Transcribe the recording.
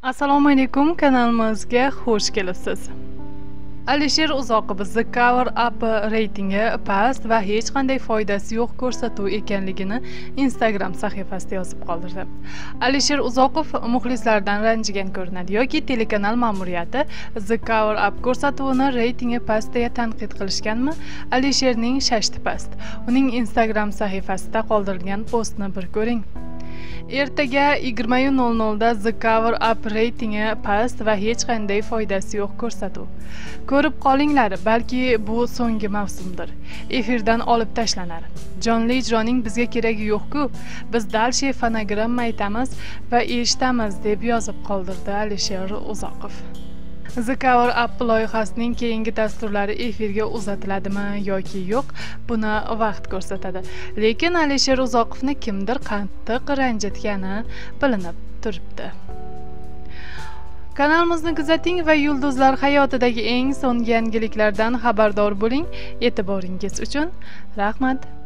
Assalomu alaykum, kanalimizga xush kelibsiz. Alisher Uzoqov The Cover Up reytingi past va hech qanday foydasi yo'q ko'rsatuv ekanligini Instagram sahifasida yozib qoldirdi. Alisher Uzoqov muxlislaridan ranjigan ko'rinadi yoki telekanal ma'muriyati The Cover Up ko'rsatuvini reytingi past deya tanqid qilishganmi? Alisherning shashti past. Uning Instagram sahifasida qoldirilgan postni bir ko'ring. Ertaga 20:00 da The Cover Up reytingi past va hech qanday foydasi yo'q ko'rsatuv. Ko'rib qolinglar, balki bu so'nggi mavsumdir. Efirdan olib tashlanar. Jonli ijroning bizga keragi yo'q-ku. Biz dalshe fonogramma aytamiz va eshitamiz deb yozib qoldirdi Alisher Uzoqov. The Cover Up loyihasining keyingi dasturlari efirga uzatiladimi yoki yo'q, buni vaqt ko'rsatadi. Lekin Alisher Uzoqovni kimdir qattiq ranjitgani bilinib turibdi. Kanalimizni kuzating va yulduzlar hayotidagi eng so'nggi yangiliklardan xabardor bo'ling. E'tiboringiz uchun rahmat.